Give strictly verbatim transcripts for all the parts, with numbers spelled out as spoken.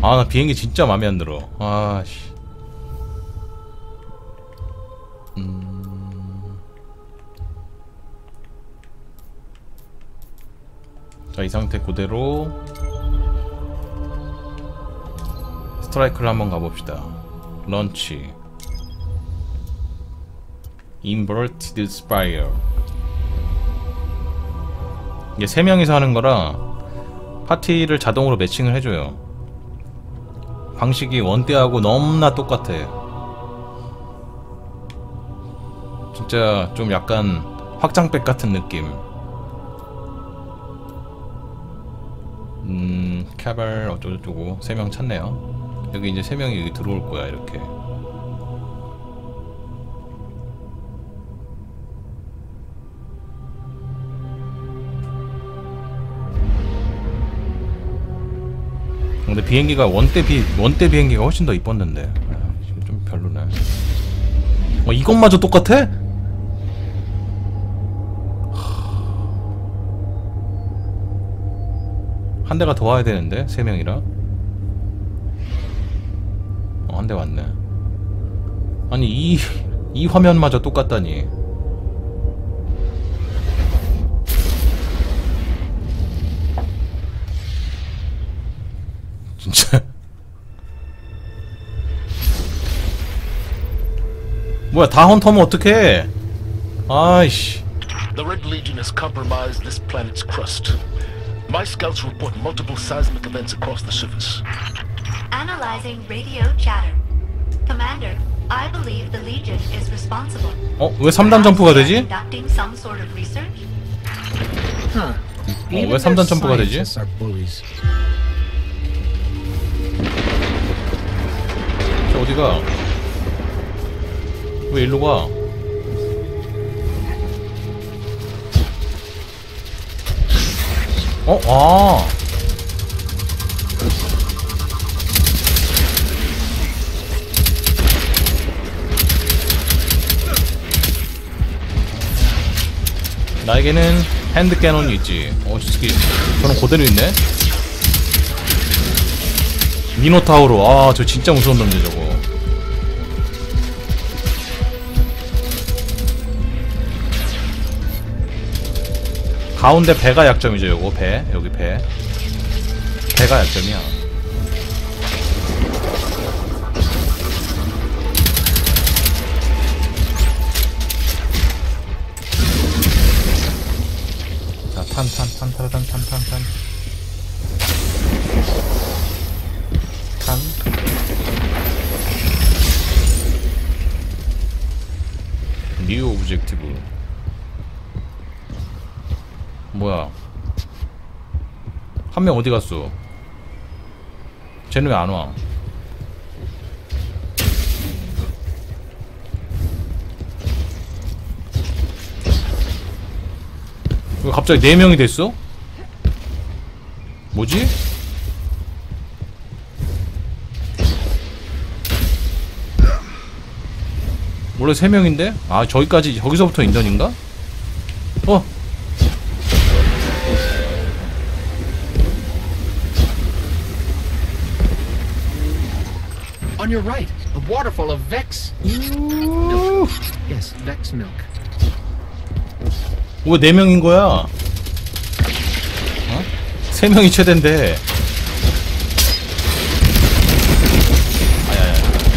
아, 나 비행기 진짜 맘에 안 들어. 아씨. 음. 자, 이 상태 그대로 스트라이크를 한번 가봅시다. 런치. Inverted Spire. 이게 세 명이서 하는 거라 파티를 자동으로 매칭을 해줘요. 방식이 원대하고 너무나 똑같아. 진짜 좀 약간 확장팩 같은 느낌. 음, 캐발 어쩌고저쩌고 세 명 찾네요. 여기 이제 세 명이 여기 들어올 거야, 이렇게. 근데 비행기가 원대 비 원대 비행기가 훨씬 더 이뻤는데. 아, 좀 별로네. 어, 이것마저 똑같아? 한 대가 더 와야 되는데 세 명이라. 어, 한 대 왔네. 아니 이 이 화면마저 똑같다니. 진짜. 뭐야, 다 헌터면 어떡해? 아이씨. The Red Legion has compromised this planet's crust. My scouts report multiple seismic events across the surface. Analyzing radio chatter. Commander, I believe the Legion is responsible. 어? 왜 삼 단 점프가 되지? Conducting some sort of research? Huh. 어, 왜 삼 단 점프가 되지? 저 어디가? 왜 일로 가? 어? 아. 나에게는 핸드 캐논이 있지. 어, 스키. 저는 그대로 있네. 미노타우로. 아, 저 진짜 무서운 놈이네, 저거. 가운데 배가 약점이죠, 요거. 배. 여기 배. 배가 약점이야. 자, 탄, 탄, 탄, 탄, 탄, 탄, 탄, 탄. 탄. 뉴 오브젝티브. 뭐야? 한 명 어디 갔어? 쟤는 왜 안 와? 왜 갑자기 네 명이 됐어? 뭐지? 원래 세 명인데? 아, 저기까지, 저기서부터 인턴인가? 어? On your right, a waterfall of Vex milk. Yes, Vex milk. 왜 네 명인 거야? 어? 세 명이 최대인데. 아야야.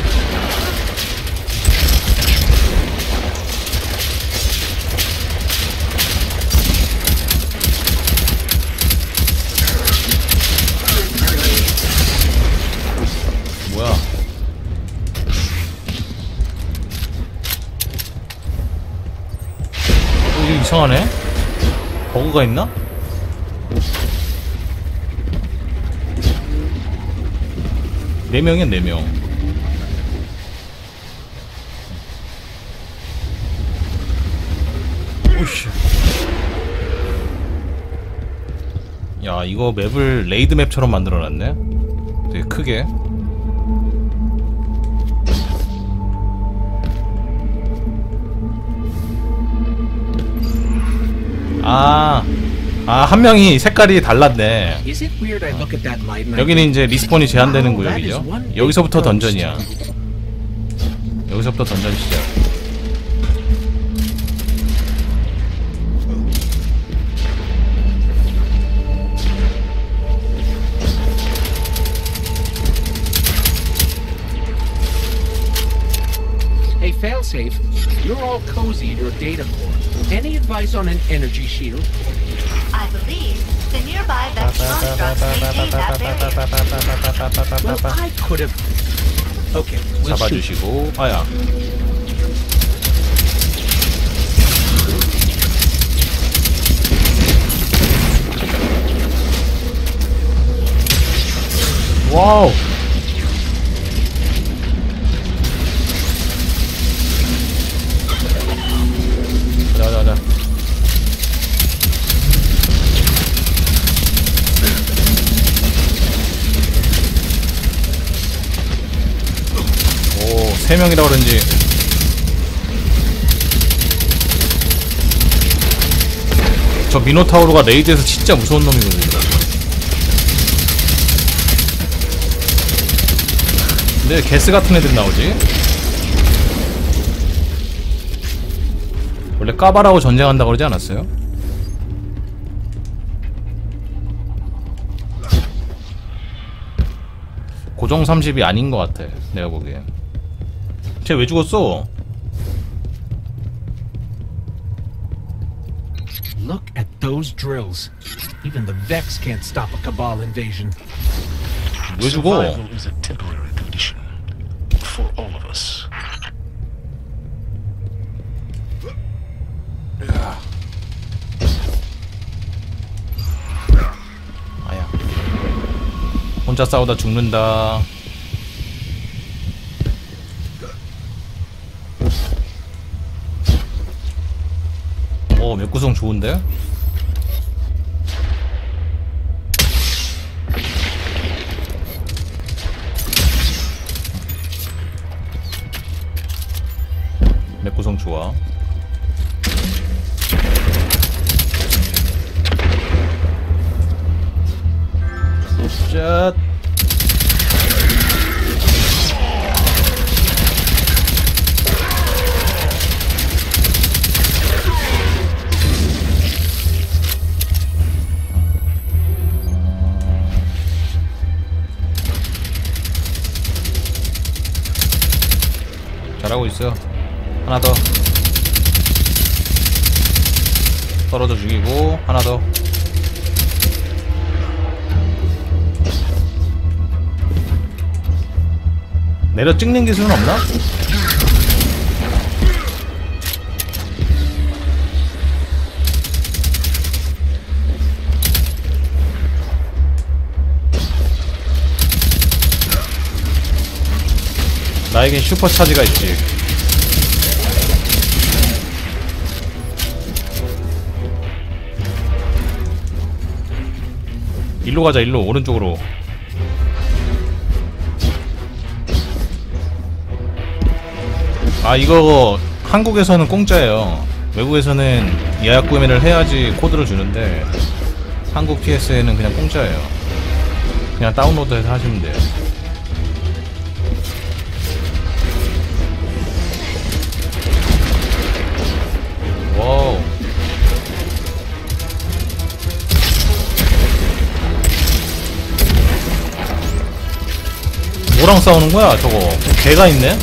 뭐야? 어, 이거 이상하네? 버그가 있나? 네 명이야, 네 명. 오씨. 야, 이거 맵을 레이드 맵처럼 만들어놨네? 되게 크게. 아, 아, 한 명이 색깔이 달랐네. Is it weird I look at that light and I 여기는 이제 리스폰이 제한되는 Wow, that 구역이죠. is one big 여기서부터 ghost. 던전이야. 여기서부터 던전 시작. Hey, failsafe, you're all cozy in your data core. Any advice on an energy shield? I believe the nearby Vex constructs maintain that barrier. Well, I could have. Okay, we'll shoot. 잡아주시고. 아야. 와우. 자자자. 오, 세 명이라 그런지. 저 미노타우로가 레이드에서 진짜 무서운 놈이거든요. 근데 게스 같은 애들 나오지? 원래 까바라고 전쟁한다고 그러지 않았어요? 고정 삼십이 아닌 것 같아, 내가 보기엔. 쟤 왜 죽었어? Look at those drills. Even the Vex can't stop a Cabal invasion. 왜 죽어? Survival is a temporary condition for all of us. 아야. 혼자 싸우다 죽는다. 오, 맵구성 좋은데? 맵구성 좋아. 짠. 잘하고 있어. 하나 더. 떨어져 죽이고 하나 더. 내려 찍는 기술은 없나? 나에겐 슈퍼차지가 있지. 일로 가자. 일로 오른쪽으로. 아, 이거 한국에서는 공짜예요. 외국에서는 예약 구매를 해야지 코드를 주는데 한국 피에스에는 그냥 공짜예요. 그냥 다운로드해서 하시면 돼요. 와우. 뭐랑 싸우는 거야 저거? 개가 있네?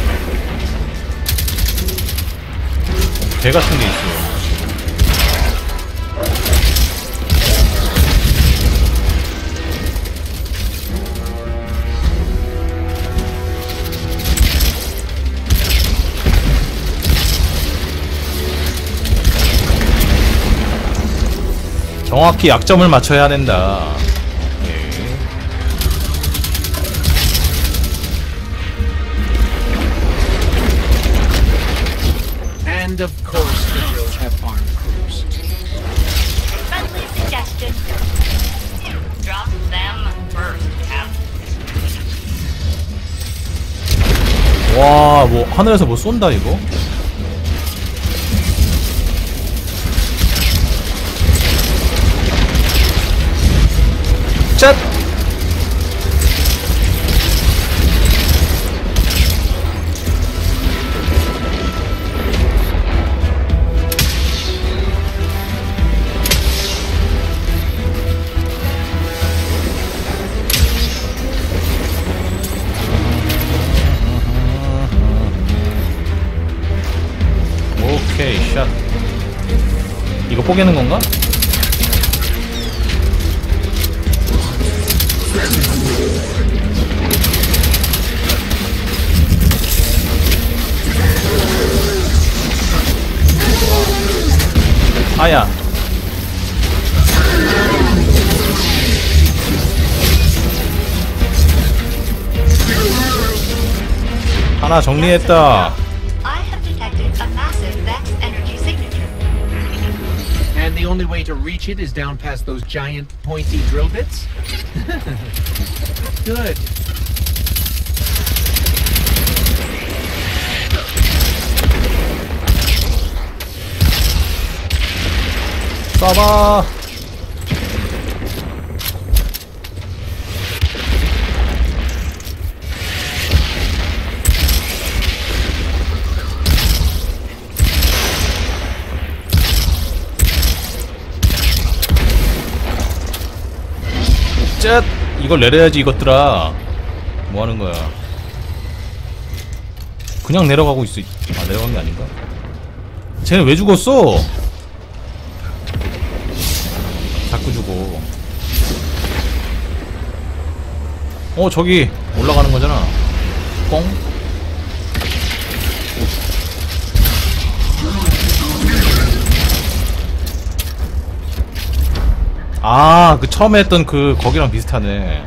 개 같은 게 있어. 정확히 약점을 맞춰야 된다. And of course, the drills have armed crews. Friendly suggestion. Drop them first, Cap. 와, 뭐 하늘에서 뭐 쏜다 이거? 짠! 오케이 샷. 이거 뽀개는 건가? 아야. 하나 정리했다. I have detected a massive Vex energy signature. And the only way to reach it is down past those giant pointy drill bits? Good. 쏴봐. 쨉! 이걸 내려야지 이것들아. 뭐하는 거야. 그냥 내려가고 있어. 아, 내려간 게 아닌가? 쟤는 왜 죽었어? 자꾸 죽어. 어, 저기 올라가는 거잖아. 꽁. 아, 그 처음에 했던 그 거기랑 비슷하네.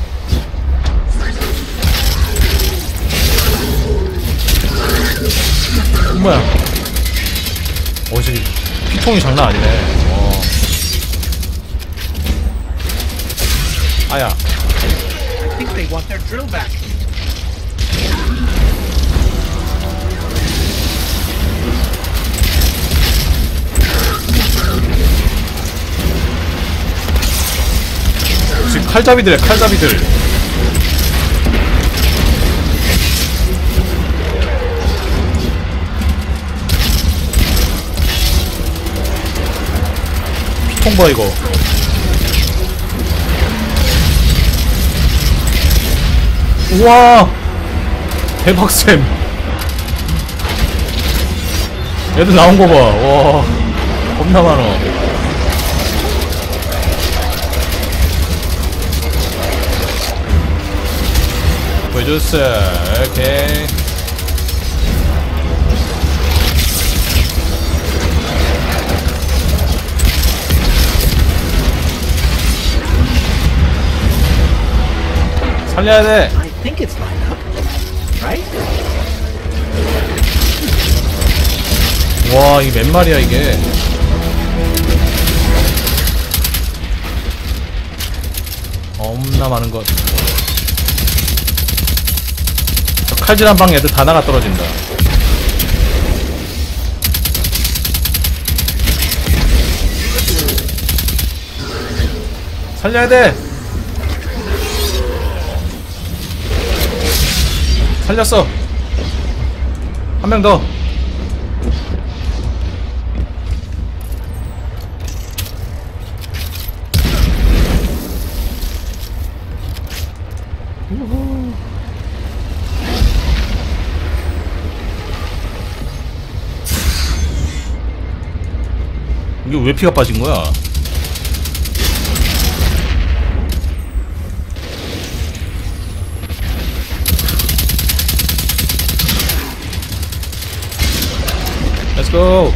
뭐야? 어, 저기 피통이 장난 아니네. 어. 아야. I think they want their drill back. 지금 칼잡이들이야, 칼잡이들. 피통 봐 이거. 우와, 대박쌤. 애들 나온 거 봐. 와, 겁나 많어. 보여줬어. 오케이. 살려야 돼. I think it's lined up, right? 와, 이게 몇 마리야 이게. 겁나 많은 것. 저 칼질 한 방에 애들 다 나가 떨어진다. 살려야 돼. 살렸어. 한 명 더. 우후. 이게 왜 피가 빠진 거야? Let's go.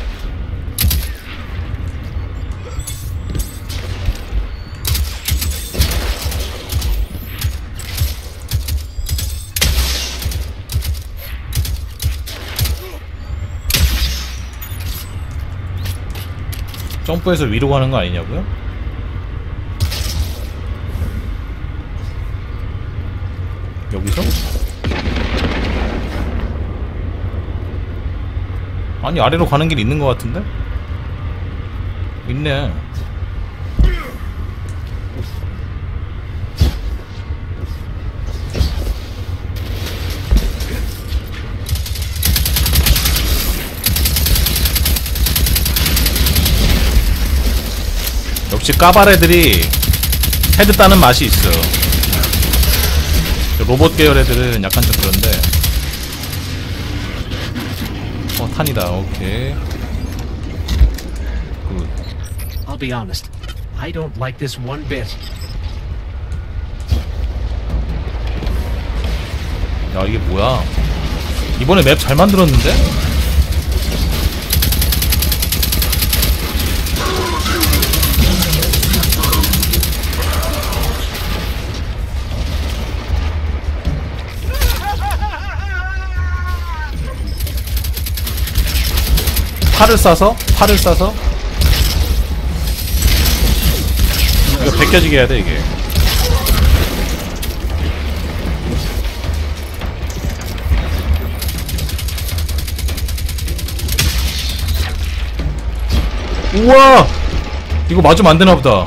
점프해서 위로 가는 거 아니냐고요? 여기서? 아니, 아래로 가는 길 있는 것 같은데? 있네. 역시 까발 애들이 헤드 따는 맛이 있어. 로봇 계열 애들은 약간 좀 그런데. 어, 탄이다. 오케이. 굿. I'll be honest. I don't like this one bit. 야, 이게 뭐야? 이번에 맵 잘 만들었는데? 팔을 쏴서? 팔을 쏴서? 이거 벗겨지게 해야 돼, 이게. 우와! 이거 맞으면 안 되나 보다.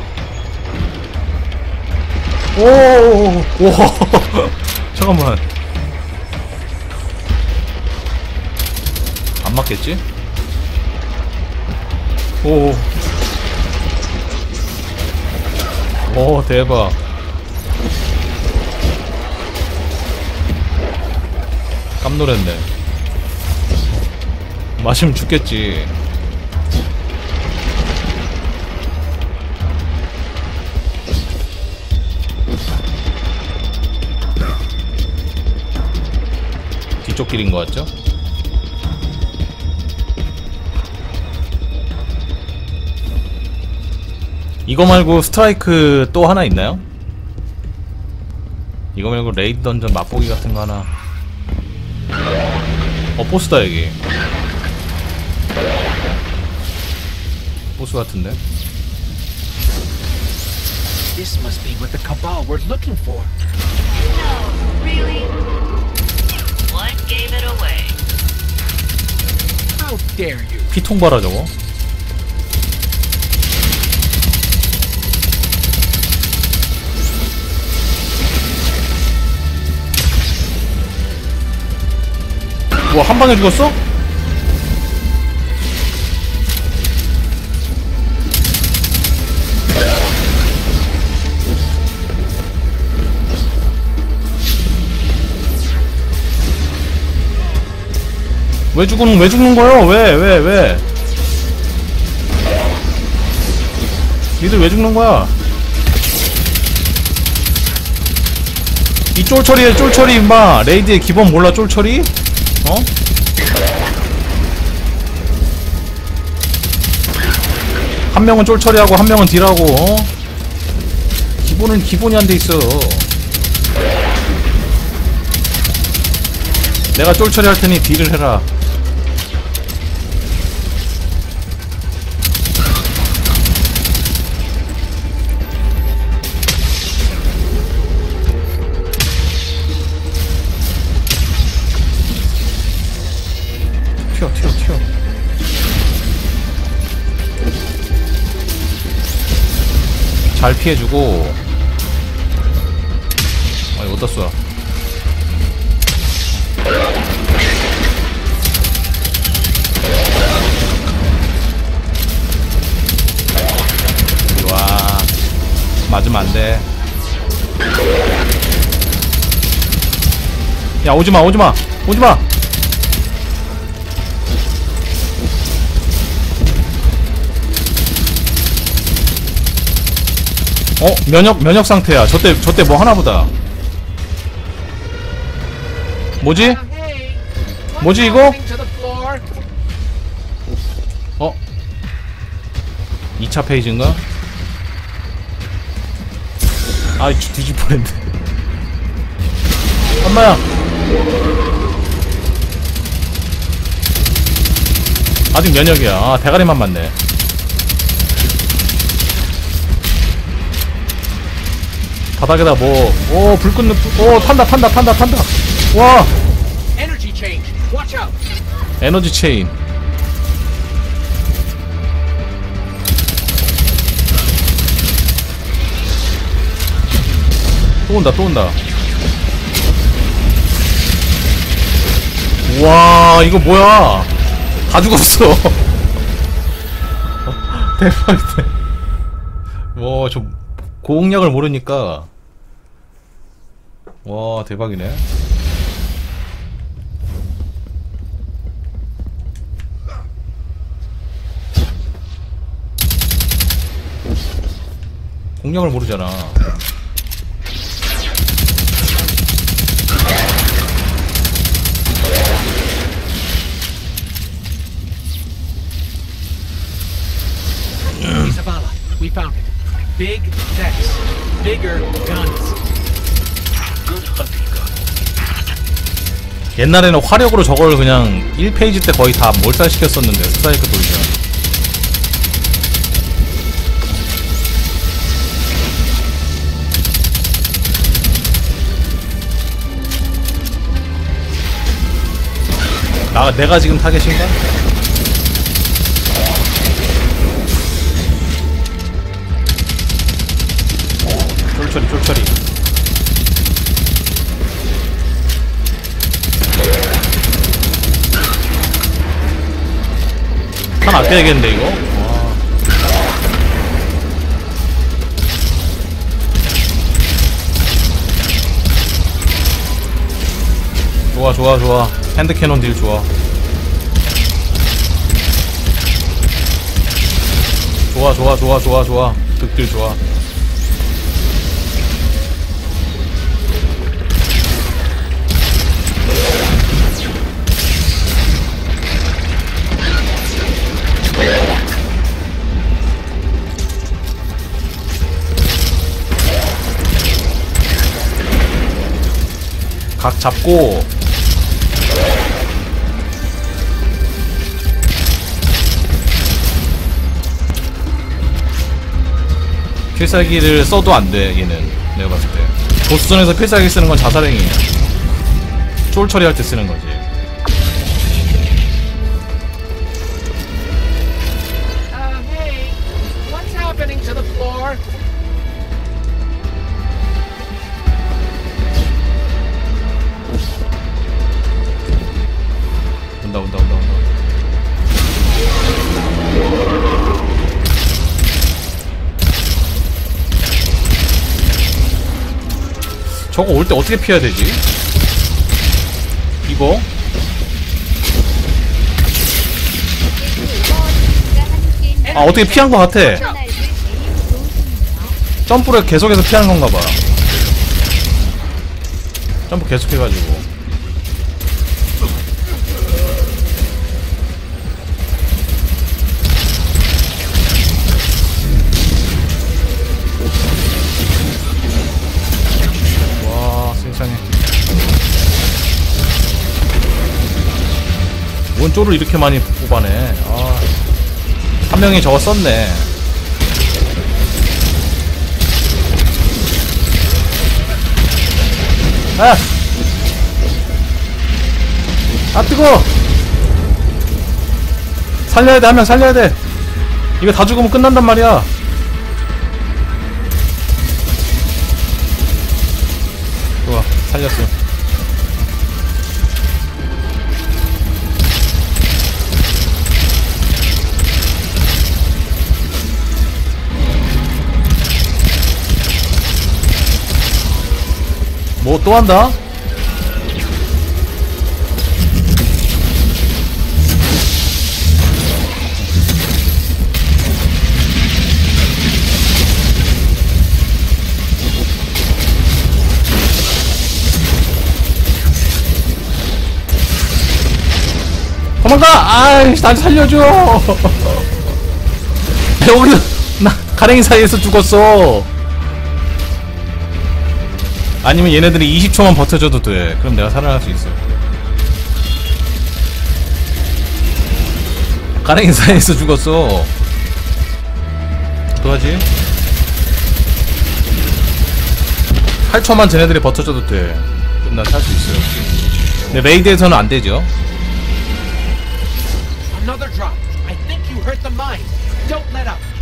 오, 오, 잠깐만. 안 맞겠지? 오, 오, 대박. 깜놀했네. 마시면 죽겠지. 뒤쪽 길인 것 같죠? 이거 말고 스트라이크 또 하나 있나요? 이거 말고 레이드 던전 맛보기 같은 거 하나. 어, 보스다 여기. 보스 같은데? This must be what the Cabal were looking for. No, really? What gave it away? How dare you? 피통 봐라 저거. 뭐 한 방에 죽었어? 왜 죽는 왜 죽는 거요? 왜 왜 왜? 니들 왜 죽는 거야? 이 쫄처리에 쫄처리 임마. 레이드의 기본 몰라 쫄처리? 어? 한 명은 쫄처리하고 한 명은 딜하고 어? 기본은 기본이 안 돼 있어. 내가 쫄처리 할 테니 딜을 해라. 튀어 튀어 튀어. 잘 피해주고. 아니 어디다 쏘아. 이리와. 맞으면 안돼. 야 오지마 오지마 오지마. 어? 면역, 면역 상태야. 저때, 저때 뭐 하나보다. 뭐지? 뭐지, 이거? 어? 이 차 페이지인가? 아, 뒤질 뻔했네. 엄마야! 아직 면역이야. 아, 대가리만 맞네. 바닥에다 뭐, 오, 불 끄는, 오, 탄다, 탄다, 탄다, 탄다. 와! Energy change. Watch out. 에너지 체인. 또 온다, 또 온다. 와, 이거 뭐야? 다 죽었어. 대박이네. 와, 저 공략을 모르니까 와, 대박이네. 공략을 모르잖아. Zavala, we found it. Big decks, bigger guns. Good hunting gun. 옛날에는 화력으로 저걸 그냥 일 페이지 때 거의 다 몰살시켰었는데, 스트라이크 돌리면. 나, 내가 지금 타겟인가? 쫄처리 쫄처리. 한 아껴야겠는데 이거? 와. 좋아 좋아 좋아. 핸드캐논 딜 좋아. 좋아 좋아 좋아 좋아 좋아. 득딜 좋아. 각 잡고 필살기를 써도 안돼. 얘는 내가 봤을 때 보스전에서 필살기 쓰는 건 자살행위야. 쫄 처리할 때 쓰는 거지. Uh, hey, what's happening to the floor? 온다 온다 온다 온다. 저거 올 때 어떻게 피해야 되지? 이거? 아, 어떻게 피한 것 같아. 점프를 계속해서 피하는 건가 봐. 점프 계속 해가지고. 뭔 쪼를 이렇게 많이 뽑아내. 아, 한 명이 저거 썼네. 아! 아, 뜨거! 살려야 돼, 한 명 살려야 돼! 이거 다 죽으면 끝난단 말이야. 좋아, 살렸어. 뭐 또 한다? 도망가! 아이씨, 날 살려줘! 여기서 나 가랭이 사이에서 죽었어. 아니면 얘네들이 이십 초만 버텨줘도 돼. 그럼 내가 살아날 수 있어. 가랭이 사이에서 죽었어. 어떡하지? 팔 초만 쟤네들이 버텨줘도 돼. 그럼 난 살 수 있어요. 근데 레이드에서는 안 되죠. Another drop. I think you hurt the mine. Don't let up.